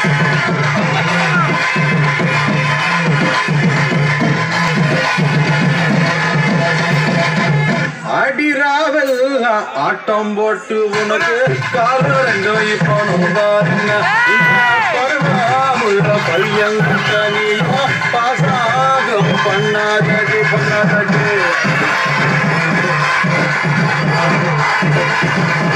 அடிராவல் ஆட்டம் போட்டு உனக்கு காலம் ரெண்டோ இப்போ பாருங்க பருவாமுள்ள பையங்கனியோ பாசாகம் பண்ணாதது